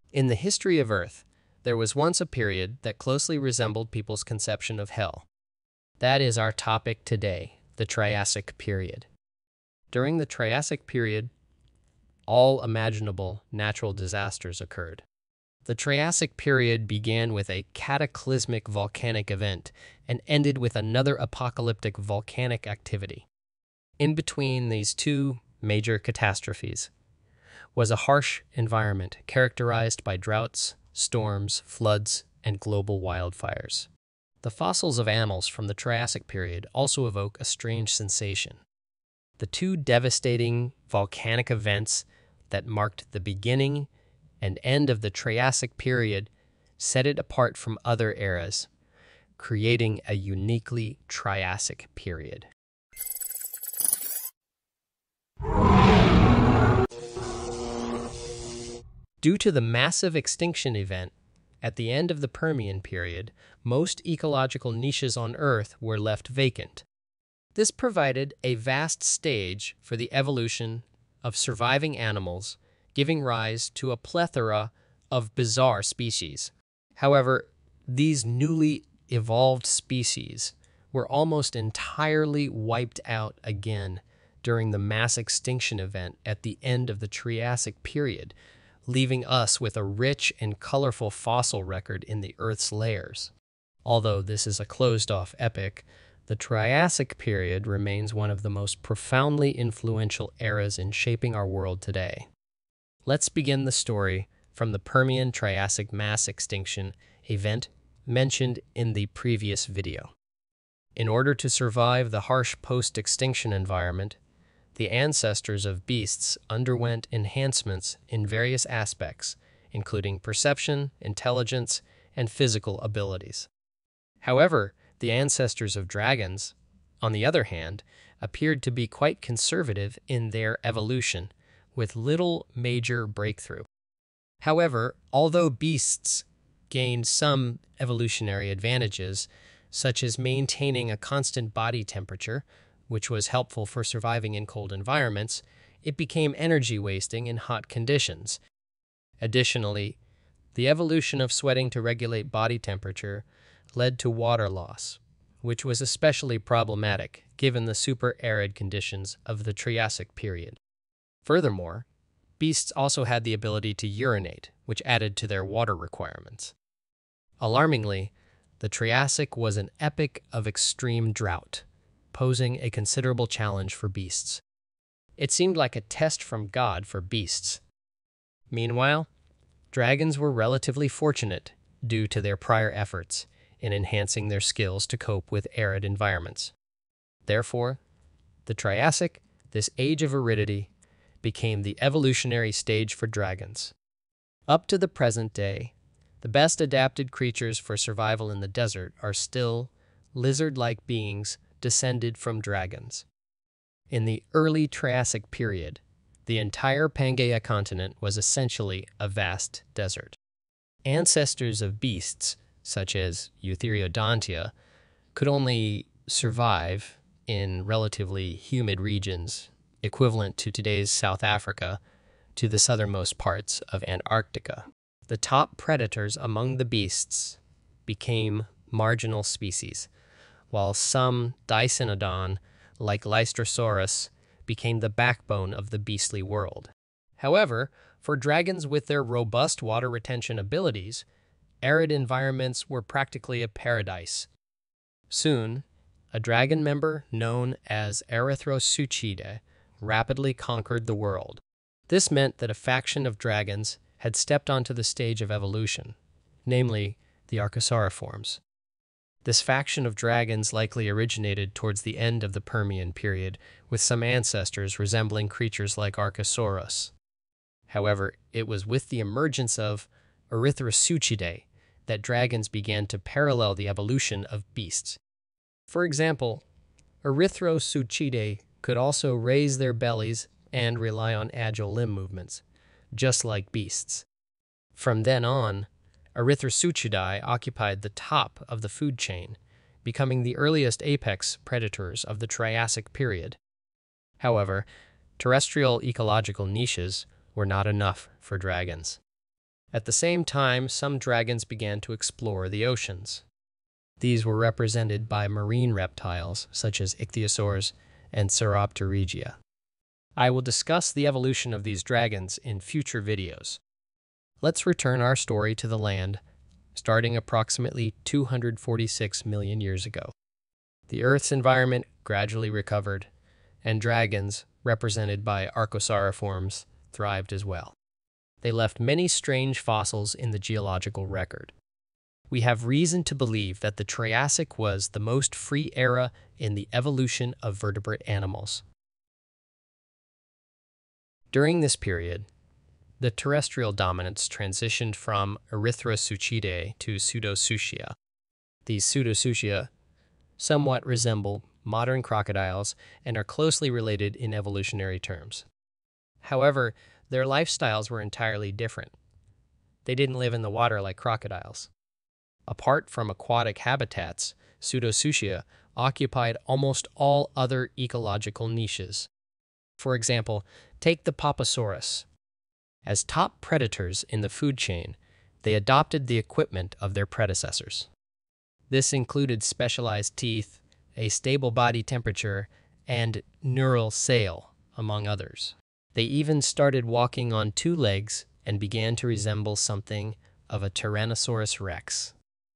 In the history of Earth, there was once a period that closely resembled people's conception of hell. That is our topic today, the Triassic Period. During the Triassic Period, all imaginable natural disasters occurred. The Triassic Period began with a cataclysmic volcanic event and ended with another apocalyptic volcanic activity. In between these two major catastrophes was a harsh environment characterized by droughts, storms, floods, and global wildfires. The fossils of animals from the Triassic period also evoke a strange sensation. The two devastating volcanic events that marked the beginning and end of the Triassic period set it apart from other eras, creating a uniquely Triassic period. Due to the massive extinction event at the end of the Permian period, most ecological niches on Earth were left vacant. This provided a vast stage for the evolution of surviving animals, giving rise to a plethora of bizarre species. However, these newly evolved species were almost entirely wiped out again during the mass extinction event at the end of the Triassic period, leaving us with a rich and colorful fossil record in the Earth's layers. Although this is a closed-off epoch, the Triassic period remains one of the most profoundly influential eras in shaping our world today. Let's begin the story from the Permian-Triassic mass extinction event mentioned in the previous video. In order to survive the harsh post-extinction environment, the ancestors of beasts underwent enhancements in various aspects, including perception, intelligence, and physical abilities. However, the ancestors of dragons, on the other hand, appeared to be quite conservative in their evolution, with little major breakthrough. However, although beasts gained some evolutionary advantages, such as maintaining a constant body temperature, which was helpful for surviving in cold environments, it became energy-wasting in hot conditions. Additionally, the evolution of sweating to regulate body temperature led to water loss, which was especially problematic given the super-arid conditions of the Triassic period. Furthermore, beasts also had the ability to urinate, which added to their water requirements. Alarmingly, the Triassic was an epoch of extreme drought, posing a considerable challenge for beasts. It seemed like a test from God for beasts. Meanwhile, dragons were relatively fortunate due to their prior efforts in enhancing their skills to cope with arid environments. Therefore, the Triassic, this age of aridity, became the evolutionary stage for dragons. Up to the present day, the best adapted creatures for survival in the desert are still lizard-like beings descended from dragons. In the early Triassic period, the entire Pangaea continent was essentially a vast desert. Ancestors of beasts, such as Eutheriodontia, could only survive in relatively humid regions, equivalent to today's South Africa, to the southernmost parts of Antarctica. The top predators among the beasts became marginal species, while some Dicynodon, like Lystrosaurus, became the backbone of the beastly world. However, for dragons with their robust water retention abilities, arid environments were practically a paradise. Soon, a dragon member known as Erythrosuchida rapidly conquered the world. This meant that a faction of dragons had stepped onto the stage of evolution, namely the Archosauriforms. This faction of dragons likely originated towards the end of the Permian period, with some ancestors resembling creatures like Archosaurus. However, it was with the emergence of Erythrosuchidae that dragons began to parallel the evolution of beasts. For example, Erythrosuchidae could also raise their bellies and rely on agile limb movements, just like beasts. From then on, Erythrosuchidae occupied the top of the food chain, becoming the earliest apex predators of the Triassic period. However, terrestrial ecological niches were not enough for dragons. At the same time, some dragons began to explore the oceans. These were represented by marine reptiles such as ichthyosaurs and Sauropterygia. I will discuss the evolution of these dragons in future videos. Let's return our story to the land, starting approximately 246 million years ago. The Earth's environment gradually recovered, and dragons, represented by archosauriforms, thrived as well. They left many strange fossils in the geological record. We have reason to believe that the Triassic was the most free era in the evolution of vertebrate animals. During this period, the terrestrial dominants transitioned from Erythrosuchidae to Pseudosuchia. These Pseudosuchia somewhat resemble modern crocodiles and are closely related in evolutionary terms. However, their lifestyles were entirely different. They didn't live in the water like crocodiles. Apart from aquatic habitats, Pseudosuchia occupied almost all other ecological niches. For example, take the Papasaurus. As top predators in the food chain, they adopted the equipment of their predecessors. This included specialized teeth, a stable body temperature, and neural sail, among others. They even started walking on two legs and began to resemble something of a Tyrannosaurus rex.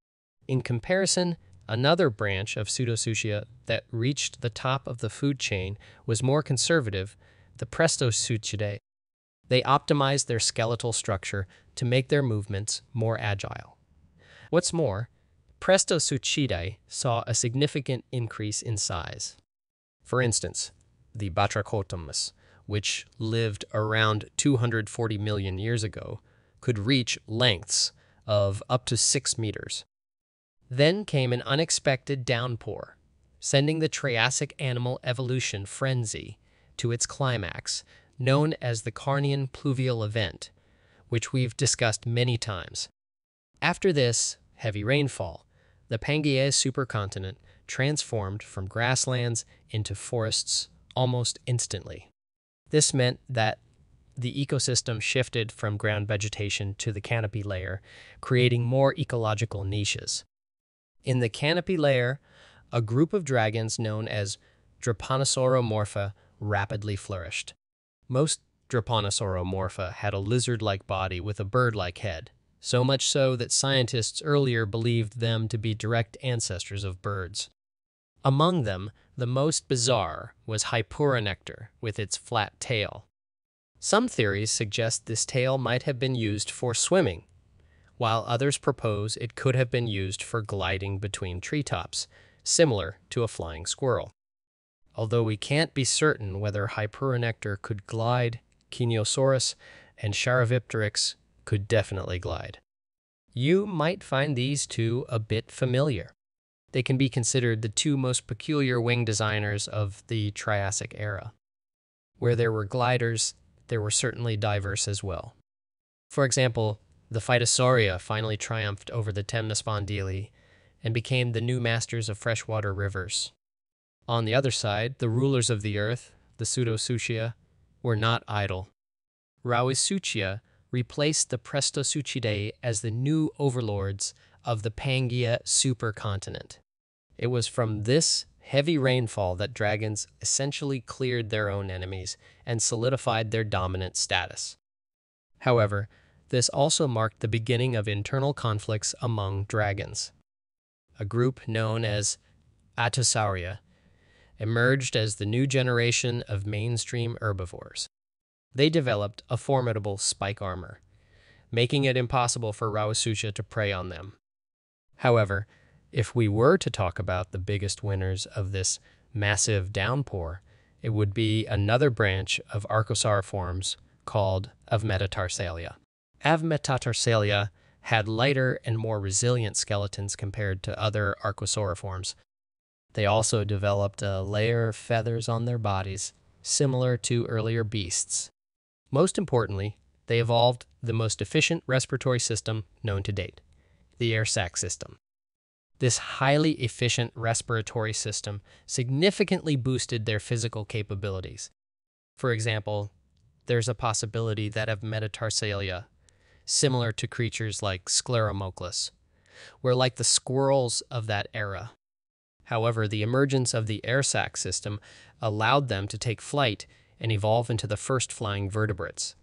In comparison, another branch of Pseudosuchia that reached the top of the food chain was more conservative, the Prestosuchidae. They optimized their skeletal structure to make their movements more agile. What's more, Prestosuchidae saw a significant increase in size. For instance, the Batrachotomus, which lived around 240 million years ago, could reach lengths of up to 6 meters. Then came an unexpected downpour, sending the Triassic animal evolution frenzy to its climax, known as the Karnian Pluvial event, which we've discussed many times. After this heavy rainfall, the Pangaea supercontinent transformed from grasslands into forests almost instantly. This meant that the ecosystem shifted from ground vegetation to the canopy layer, creating more ecological niches. In the canopy layer, a group of dragons known as Drepanosauromorpha rapidly flourished. Most Drepanosauromorpha had a lizard-like body with a bird-like head, so much so that scientists earlier believed them to be direct ancestors of birds. Among them, the most bizarre was Hyperonectar with its flat tail. Some theories suggest this tail might have been used for swimming, while others propose it could have been used for gliding between treetops, similar to a flying squirrel. Although we can't be certain whether Hyperonectar could glide, Kiniosaurus and Charovipteryx could definitely glide. You might find these two a bit familiar. They can be considered the two most peculiar wing designers of the Triassic era. Where there were gliders, there were certainly divers as well. For example, the Phytosauria finally triumphed over the Temnospondyli and became the new masters of freshwater rivers. On the other side, the rulers of the earth, the Pseudosuchia, were not idle. Rauisuchia replaced the Prestosuchidae as the new overlords of the Pangaea supercontinent. It was from this heavy rainfall that dragons essentially cleared their own enemies and solidified their dominant status. However, this also marked the beginning of internal conflicts among dragons. A group known as Atosauria emerged as the new generation of mainstream herbivores. They developed a formidable spike armor, making it impossible for Rauisuchia to prey on them. However, if we were to talk about the biggest winners of this massive downpour, it would be another branch of archosauriforms called Avmetatarsalia. Avmetatarsalia had lighter and more resilient skeletons compared to other archosauriforms. They also developed a layer of feathers on their bodies, similar to earlier beasts. Most importantly, they evolved the most efficient respiratory system known to date, the air sac system. This highly efficient respiratory system significantly boosted their physical capabilities. For example, there's a possibility that Avmetatarsalia similar to creatures like Scleromochlus, were like the squirrels of that era. However, the emergence of the air sac system allowed them to take flight and evolve into the first flying vertebrates.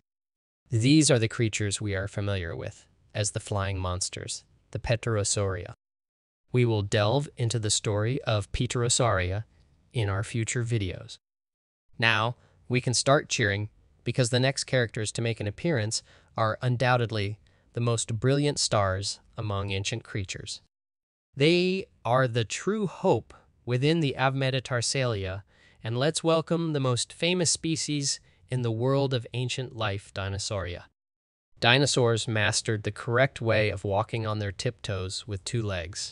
These are the creatures we are familiar with as the flying monsters, the Pterosauria. We will delve into the story of Pterosauria in our future videos. Now, we can start cheering because the next characters to make an appearance are undoubtedly the most brilliant stars among ancient creatures. They are the true hope within the Avmetatarsalia, and let's welcome the most famous species in the world of ancient life, Dinosauria. Dinosaurs mastered the correct way of walking on their tiptoes with two legs.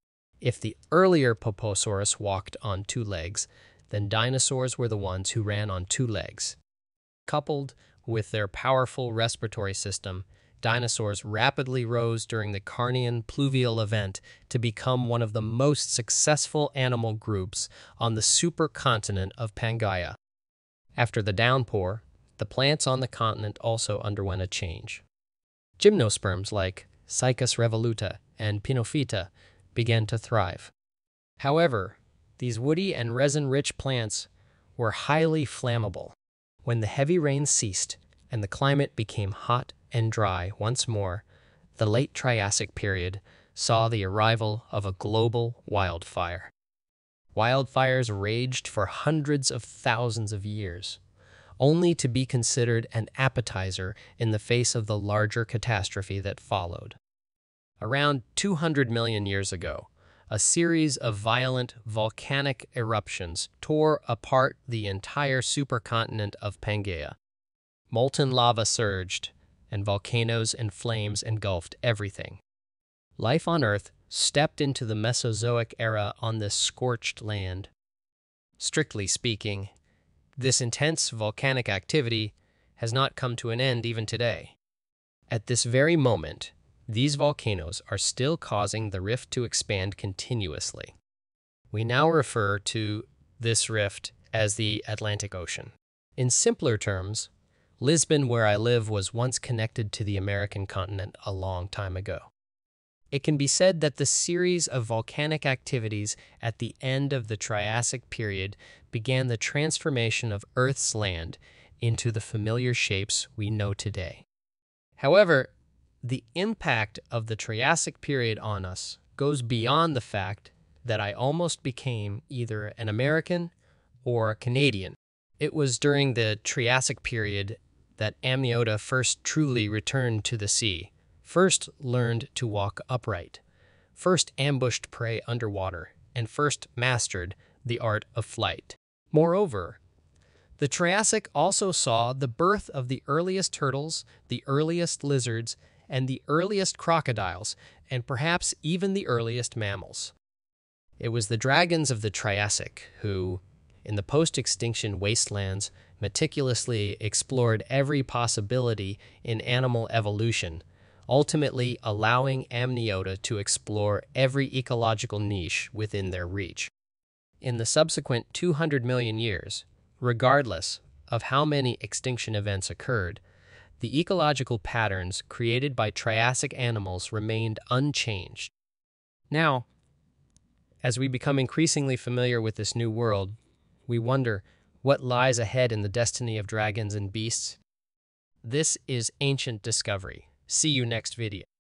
If the earlier Poposaurus walked on two legs, then dinosaurs were the ones who ran on two legs. Coupled with their powerful respiratory system, dinosaurs rapidly rose during the Karnian Pluvial event to become one of the most successful animal groups on the supercontinent of Pangaea. After the downpour, the plants on the continent also underwent a change. Gymnosperms like Cycas revoluta and Pinophyta began to thrive. However, these woody and resin-rich plants were highly flammable. When the heavy rains ceased and the climate became hot and dry once more, the late Triassic period saw the arrival of a global wildfire. Wildfires raged for hundreds of thousands of years, only to be considered an appetizer in the face of the larger catastrophe that followed. Around 200 million years ago, a series of violent volcanic eruptions tore apart the entire supercontinent of Pangaea. Molten lava surged, and volcanoes and flames engulfed everything. Life on Earth stepped into the Mesozoic era on this scorched land. Strictly speaking, this intense volcanic activity has not come to an end even today. At this very moment, these volcanoes are still causing the rift to expand continuously. We now refer to this rift as the Atlantic Ocean. In simpler terms, Lisbon, where I live, was once connected to the American continent a long time ago. It can be said that the series of volcanic activities at the end of the Triassic period began the transformation of Earth's land into the familiar shapes we know today. However, the impact of the Triassic period on us goes beyond the fact that I almost became either an American or a Canadian. It was during the Triassic period that amniota first truly returned to the sea, first learned to walk upright, first ambushed prey underwater, and first mastered the art of flight. Moreover, the Triassic also saw the birth of the earliest turtles, the earliest lizards, and the earliest crocodiles, and perhaps even the earliest mammals. It was the dragons of the Triassic who, in the post-extinction wastelands, meticulously explored every possibility in animal evolution, ultimately allowing amniota to explore every ecological niche within their reach. In the subsequent 200 million years, regardless of how many extinction events occurred, the ecological patterns created by Triassic animals remained unchanged. Now, as we become increasingly familiar with this new world, we wonder what lies ahead in the destiny of dragons and beasts. This is Ancient Discovery. See you next video.